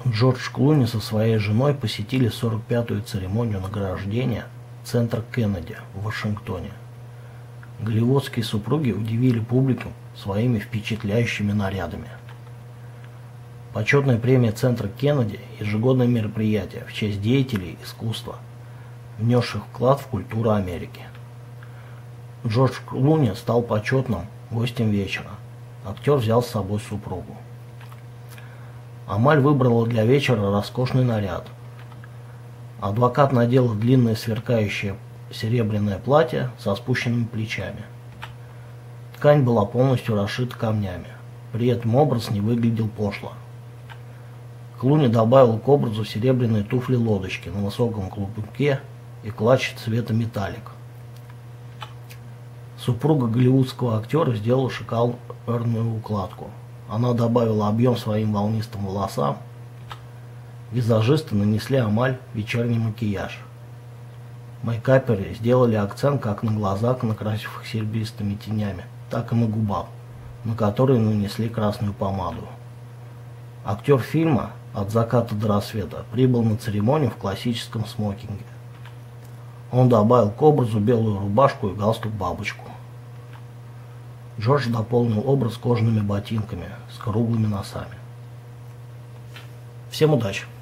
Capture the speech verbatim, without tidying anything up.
Джордж Клуни со своей женой посетили сорок пятую церемонию награждения Центра Кеннеди в Вашингтоне. Голливудские супруги удивили публику своими впечатляющими нарядами. Почетная премия Центра Кеннеди – ежегодное мероприятие в честь деятелей искусства, внесших вклад в культуру Америки. Джордж Клуни стал почетным гостем вечера. Актер взял с собой супругу. Амаль выбрала для вечера роскошный наряд. Адвокат надела длинное сверкающее серебряное платье со спущенными плечами. Ткань была полностью расшита камнями. При этом образ не выглядел пошло. Клуни добавил к образу серебряные туфли-лодочки на высоком каблуке и клатч цвета металлик. Супруга голливудского актера сделала шикарную укладку. Она добавила объем своим волнистым волосам. Визажисты нанесли Амаль вечерний макияж. Мейкаперы сделали акцент как на глазах, накрасив их серебристыми тенями, так и на губах, на которые нанесли красную помаду. Актер фильма «От заката до рассвета» прибыл на церемонию в классическом смокинге. Он добавил к образу белую рубашку и галстук-бабочку. Джордж дополнил образ кожаными ботинками с круглыми носами. Всем удачи!